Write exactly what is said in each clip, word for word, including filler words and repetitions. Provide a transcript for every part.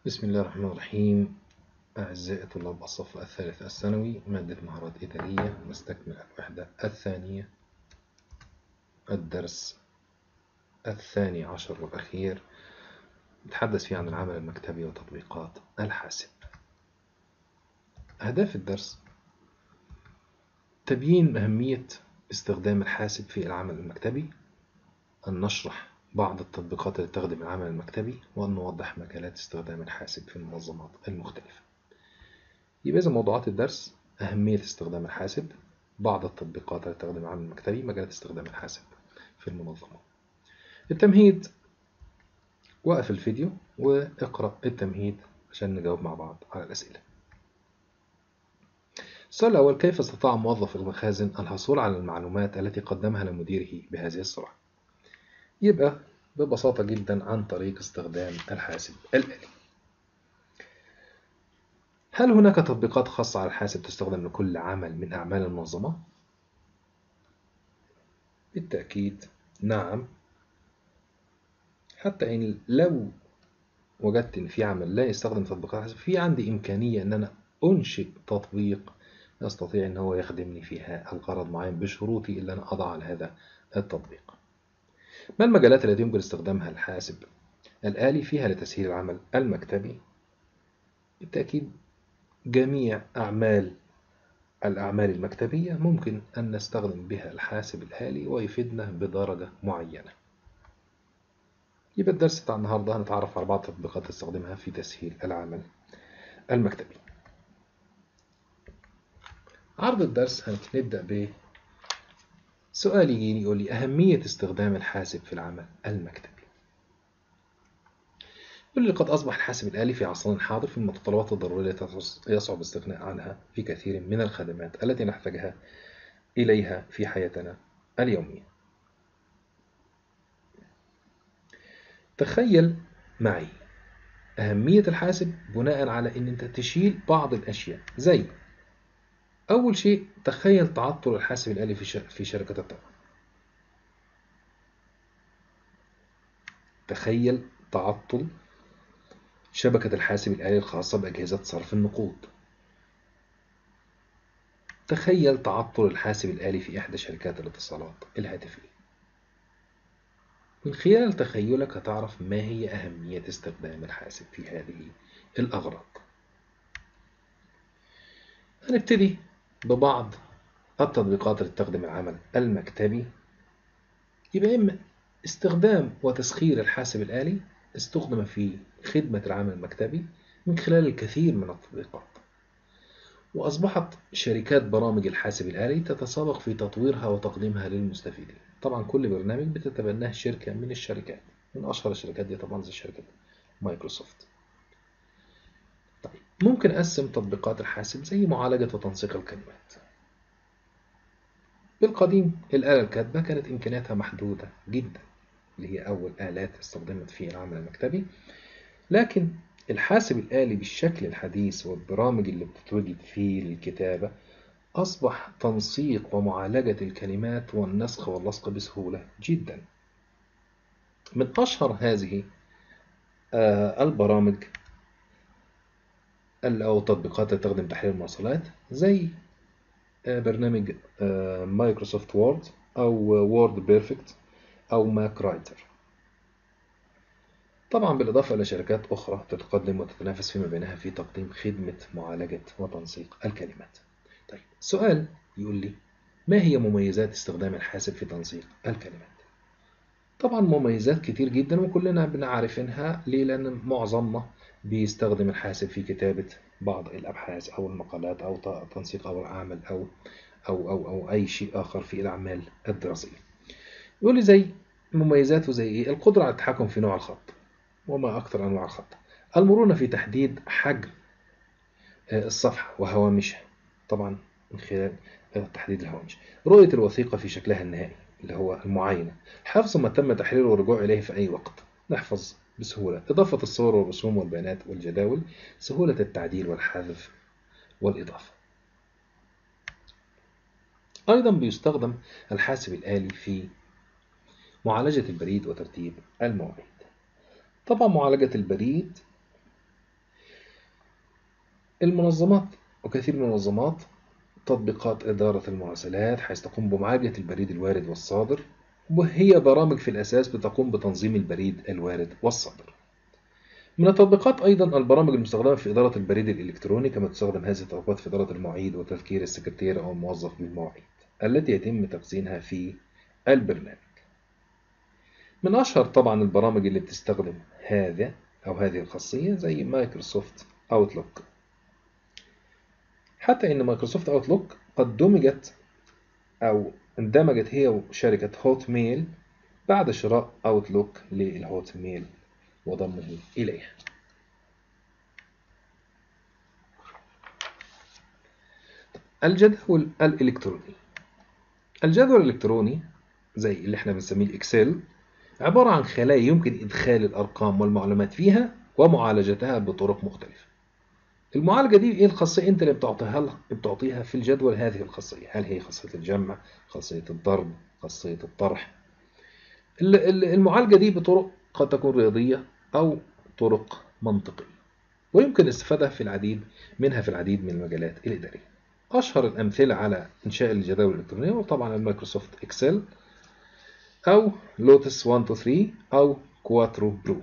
بسم الله الرحمن الرحيم. أعزائي طلاب الصف الثالث الثانوي، مادة مهارات إدارية، نستكمل الوحدة الثانية، الدرس الثاني عشر والأخير، نتحدث فيه عن العمل المكتبي وتطبيقات الحاسب. أهداف الدرس: تبيين أهمية استخدام الحاسب في العمل المكتبي، أن نشرح بعض التطبيقات التي تخدم العمل المكتبي، وأن نوضح مجالات استخدام الحاسب في المنظمات المختلفة. يبقى إذا موضوعات الدرس: أهمية استخدام الحاسب، بعض التطبيقات التي تخدم العمل المكتبي، مجالات استخدام الحاسب في المنظمة. التمهيد: وقف الفيديو واقرأ التمهيد عشان نجاوب مع بعض على الأسئلة. السؤال الأول: كيف استطاع موظف المخازن الحصول على المعلومات التي قدمها لمديره بهذه السرعة؟ يبقى ببساطة جدا عن طريق استخدام الحاسب الآلي. هل هناك تطبيقات خاصة على الحاسب تستخدم لكل عمل من أعمال المنظمة؟ بالتأكيد نعم. حتى إن لو وجدت إن في عمل لا يستخدم تطبيقات الحاسب، في عندي إمكانية إن أنا أنشئ تطبيق يستطيع إن هو يخدمني فيها الغرض معين بشروطي اللي أنا أضع على هذا التطبيق. ما المجالات التي يمكن استخدامها الحاسب الآلي فيها لتسهيل العمل المكتبي؟ بالتأكيد جميع أعمال الأعمال المكتبية ممكن أن نستخدم بها الحاسب الآلي ويفيدنا بدرجة معينة. يبقى الدرس بتاع النهاردة هنتعرف على بعض التطبيقات تستخدمها في تسهيل العمل المكتبي. عرض الدرس هنبدأ بسؤال يجيني يقول لي: أهمية استخدام الحاسب في العمل المكتبي. يقول لي: قد أصبح الحاسب الآلي في عصرنا الحاضر في المتطلبات الضرورية التي يصعب الاستغناء عنها في كثير من الخدمات التي نحتاجها إليها في حياتنا اليومية. تخيل معي أهمية الحاسب بناء على أن أنت تشيل بعض الأشياء، زي أول شيء تخيل تعطل الحاسب الآلي في شركة الطاقة. تخيل تعطل شبكة الحاسب الآلي الخاصة بأجهزة صرف النقود. تخيل تعطل الحاسب الآلي في إحدى شركات الاتصالات الهاتفية. من خلال تخيلك هتعرف ما هي أهمية استخدام الحاسب في هذه الأغراض. هنبتدي ببعض التطبيقات اللي تخدم العمل المكتبي. يبقى إما استخدام وتسخير الحاسب الآلي استخدم في خدمة العمل المكتبي من خلال الكثير من التطبيقات، وأصبحت شركات برامج الحاسب الآلي تتسابق في تطويرها وتقديمها للمستفيدين. طبعا كل برنامج بتتبناه شركة من الشركات، من أشهر الشركات دي طبعا زي شركة مايكروسوفت. طيب ممكن أقسم تطبيقات الحاسب زي معالجة وتنسيق الكلمات. بالقديم الآلة الكاتبة كانت إمكانياتها محدودة جدا، اللي هي أول آلات استخدمت في العمل المكتبي، لكن الحاسب الآلي بالشكل الحديث والبرامج اللي بتتوجد فيه للكتابة أصبح تنسيق ومعالجة الكلمات والنسخ واللصق بسهولة جدا. من أشهر هذه البرامج أو التطبيقات اللي تخدم تحليل المراسلات زي برنامج مايكروسوفت وورد أو وورد بيرفكت أو ماك رايتر. طبعا بالإضافة إلى شركات أخرى تتقدم وتتنافس فيما بينها في تقديم خدمة معالجة وتنسيق الكلمات. طيب سؤال يقول لي: ما هي مميزات استخدام الحاسب في تنسيق الكلمات؟ طبعا مميزات كتير جدا وكلنا بنعرفينها. ليه؟ لأن معظمنا بيستخدم الحاسب في كتابة بعض الأبحاث أو المقالات أو تنسيق أو الأعمال أو أو أو أو أي شيء آخر في الأعمال الدراسية. يقول لي زي مميزاته زي إيه؟ القدرة على التحكم في نوع الخط وما أكثر أنواع الخط، المرونة في تحديد حجم الصفحة وهوامشها، طبعا من خلال تحديد الهوامش، رؤية الوثيقة في شكلها النهائي اللي هو المعاينة، حفظ ما تم تحريره والرجوع إليه في أي وقت، نحفظ بسهولة، إضافة الصور والرسوم والبيانات والجداول، سهولة التعديل والحذف والإضافة. أيضا بيستخدم الحاسب الآلي في معالجة البريد وترتيب المواعيد. طبعا معالجة البريد المنظمات وكثير من المنظمات تطبيقات إدارة المراسلات حيث تقوم بمعالجة البريد الوارد والصادر، وهي برامج في الأساس بتقوم بتنظيم البريد الوارد والصادر. من التطبيقات أيضا البرامج المستخدمة في إدارة البريد الإلكتروني، كما تستخدم هذه التطبيقات في إدارة المواعيد وتذكير السكرتير أو الموظف بالمواعيد التي يتم تخزينها في البرنامج. من أشهر طبعا البرامج اللي بتستخدم هذا أو هذه الخاصية زي مايكروسوفت أوتلوك. حتى إن مايكروسوفت أوتلوك قد دمجت أو اندمجت هي وشركة هوت ميل بعد شراء أوتلوك للهوت ميل وضمه إليها. الجدول الإلكتروني. الجدول الإلكتروني زي اللي احنا بنسميه الإكسل عبارة عن خلايا يمكن إدخال الأرقام والمعلومات فيها ومعالجتها بطرق مختلفة. المعالجة دي إيه الخاصية أنت اللي بتعطيها بتعطيها في الجدول هذه الخاصية؟ هل هي خاصية الجمع، خاصية الضرب، خاصية الطرح؟ المعالجة دي بطرق قد تكون رياضية أو طرق منطقية، ويمكن الاستفادة في العديد منها في العديد من المجالات الإدارية. أشهر الأمثلة على إنشاء الجداول الإلكترونية وطبعا المايكروسوفت إكسل أو لوتس واحد اتنين تلاتة أو كواترو برو.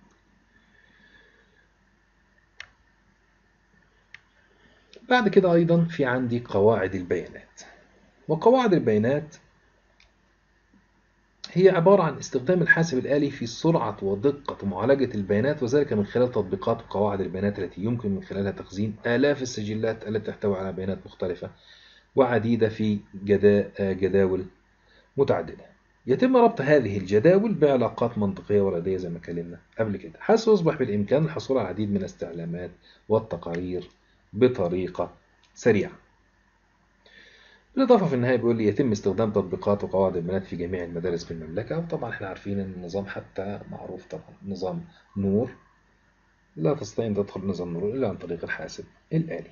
بعد كده أيضا في عندي قواعد البيانات. وقواعد البيانات هي عبارة عن استخدام الحاسب الآلي في سرعة ودقة معالجة البيانات، وذلك من خلال تطبيقات وقواعد البيانات التي يمكن من خلالها تخزين آلاف السجلات التي تحتوي على بيانات مختلفة وعديدة في جدا جداول متعددة. يتم ربط هذه الجداول بعلاقات منطقية ورياضية زي ما اتكلمنا قبل كده، حيث يصبح بالإمكان الحصول على العديد من الاستعلامات والتقارير بطريقة سريعة. بالإضافة في النهاية بيقول لي يتم استخدام تطبيقات وقواعد البيانات في جميع المدارس في المملكة. وطبعا احنا عارفين ان النظام حتى معروف طبعا نظام نور، لا تستطيع أن تدخل نظام نور إلا عن طريق الحاسب الآلي.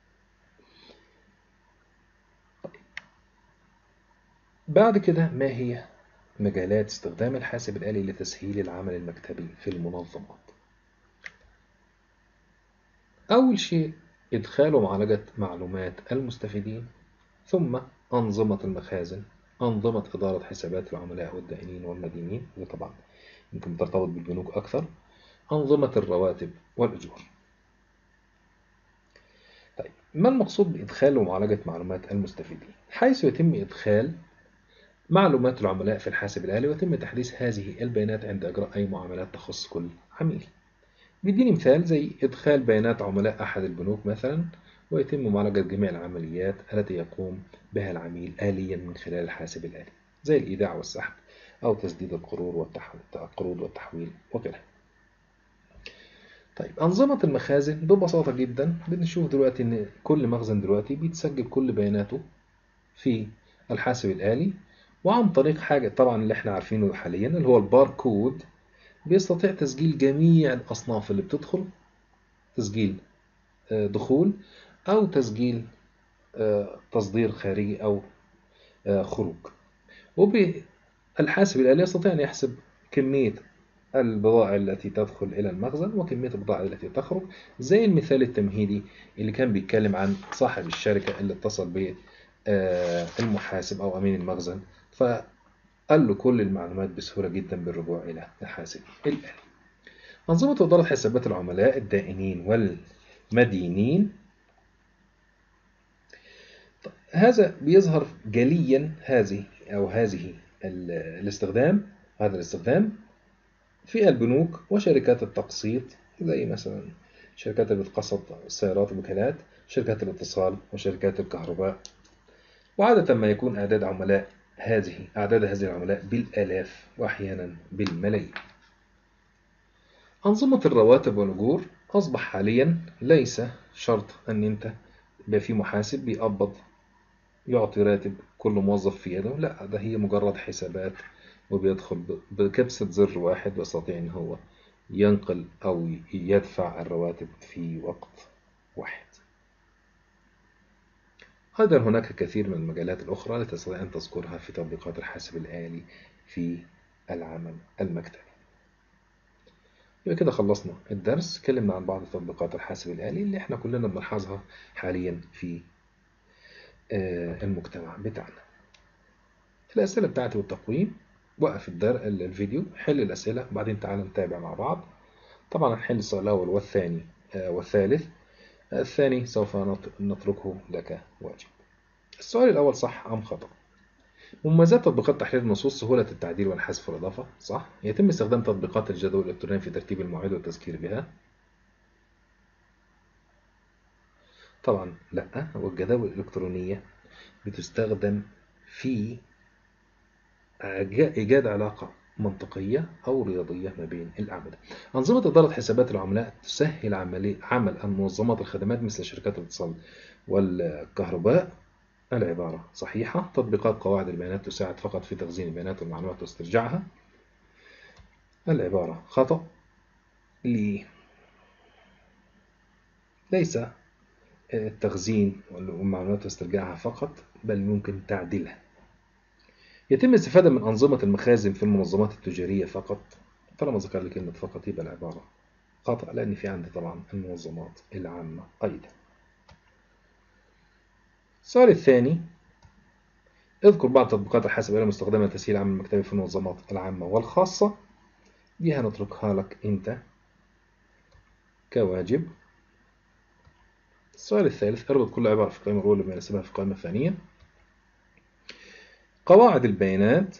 بعد كده ما هي مجالات استخدام الحاسب الآلي لتسهيل العمل المكتبي في المنظمات؟ أول شيء إدخال ومعالجة معلومات المستفيدين، ثم أنظمة المخازن، أنظمة إدارة حسابات العملاء والدائنين والمدينين، وده طبعا يمكن ترتبط بالبنوك أكثر، أنظمة الرواتب والأجور. طيب، ما المقصود بإدخال ومعالجة معلومات المستفيدين؟ حيث يتم إدخال معلومات العملاء في الحاسب الآلي ويتم تحديث هذه البيانات عند إجراء أي معاملات تخص كل عميل. بيديني مثال زي إدخال بيانات عملاء أحد البنوك مثلا، ويتم معالجة جميع العمليات التي يقوم بها العميل آليا من خلال الحاسب الآلي، زي الإيداع والسحب أو تسديد القروض والقروض والتحويل وغيرها. طيب، أنظمة المخازن ببساطة جدا بنشوف دلوقتي إن كل مخزن دلوقتي بيتسجل كل بياناته في الحاسب الآلي، وعن طريق حاجة طبعا اللي احنا عارفينه حاليا اللي هو الباركود بيستطيع تسجيل جميع الأصناف اللي بتدخل، تسجيل دخول أو تسجيل تصدير خارجي أو خروج. وبالحاسب الآلي يستطيع أن يحسب كمية البضائع التي تدخل إلى المخزن وكمية البضائع التي تخرج، زي المثال التمهيدي اللي كان بيتكلم عن صاحب الشركة اللي اتصل به المحاسب أو أمين المخزن، فقال له كل المعلومات بسهولة جدا بالرجوع إلى الحاسب الآلي. أنظمة إدارة حسابات العملاء الدائنين والمدينين، هذا بيظهر جليا هذه أو هذه الاستخدام هذا الاستخدام في البنوك وشركات التقسيط، زي مثلا شركات اللي بتقسط السيارات والوكالات، شركات الاتصال وشركات الكهرباء. وعادة ما يكون أعداد عملاء هذه أعداد هذه العملاء بالآلاف وأحيانا بالملايين. أنظمة الرواتب والأجور أصبح حاليا ليس شرط أن أنت يبقى في محاسب بيقبض يعطي راتب كل موظف في يده، لا، ده هي مجرد حسابات وبيدخل بكبسة زر واحد ويستطيع أن هو ينقل أو يدفع الرواتب في وقت واحد. أيضا هناك كثير من المجالات الأخرى التي تستطيع أن تذكرها في تطبيقات الحاسب الآلي في العمل المكتبي. يبقى كده خلصنا الدرس، اتكلمنا عن بعض تطبيقات الحاسب الآلي اللي احنا كلنا بنلاحظها حاليا في آه، المجتمع بتاعنا. الأسئلة بتاعتي والتقويم، وقف الدر الفيديو، حل الأسئلة، بعدين تعالى نتابع مع بعض. طبعا هنحل السؤال الأول والثاني آه، والثالث. الثاني سوف نتركه لك واجب. السؤال الأول صح أم خطأ؟ مميزات تطبيقات تحرير النصوص: سهولة التعديل والحذف والإضافة. صح. يتم استخدام تطبيقات الجدول الإلكتروني في ترتيب المواعيد والتذكير بها. طبعا لا، والجداول الإلكترونية بتستخدم في إيجاد علاقة منطقية أو رياضية ما بين الأعمدة. أنظمة إدارة حسابات العملاء تسهل عملي عمل منظمات الخدمات مثل شركات الاتصال والكهرباء. العبارة صحيحة. تطبيقات قواعد البيانات تساعد فقط في تخزين البيانات والمعلومات واسترجاعها. العبارة خطأ. ليه؟ ليس التخزين والمعلومات واسترجاعها فقط، بل ممكن تعديلها. يتم الاستفادة من أنظمة المخازن في المنظمات التجارية فقط. طالما ذكر لي كلمة فقط يبقى العبارة خطأ، لأن في عندي طبعا المنظمات العامة أيضا. السؤال الثاني: اذكر بعض تطبيقات الحاسب الآلي المستخدمة لتسهيل العمل المكتبي في المنظمات العامة والخاصة. دي هنتركها لك أنت كواجب. السؤال الثالث: اربط كل عبارة في القائمة الأولى بما يناسبها في القائمة الثانية. قواعد البيانات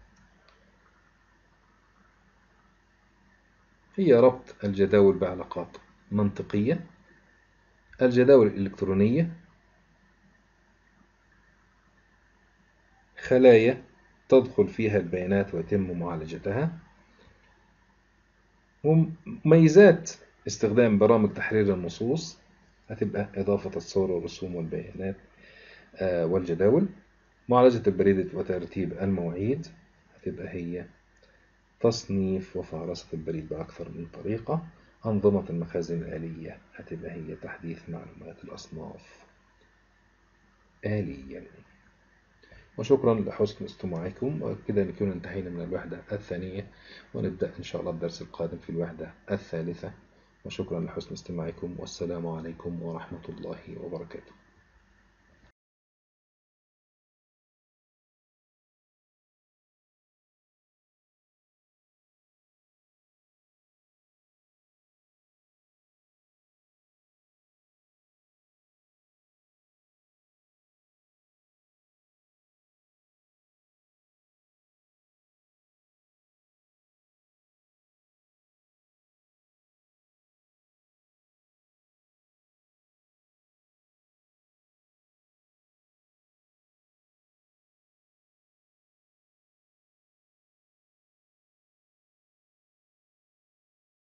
هي ربط الجداول بعلاقات منطقية. الجداول الإلكترونية خلايا تدخل فيها البيانات ويتم معالجتها. مميزات استخدام برامج تحرير النصوص هتبقى إضافة الصور والرسوم والبيانات آه، والجداول. معالجة البريد وترتيب المواعيد هتبقى هي تصنيف وفهرسة البريد بأكثر من طريقة. أنظمة المخازن الآلية هتبقى هي تحديث معلومات الأصناف آليا. وشكرا لحسن استماعكم، وكده نكون انتهينا من الوحدة الثانية، ونبدأ إن شاء الله الدرس القادم في الوحدة الثالثة. وشكرا لحسن استماعكم، والسلام عليكم ورحمة الله وبركاته.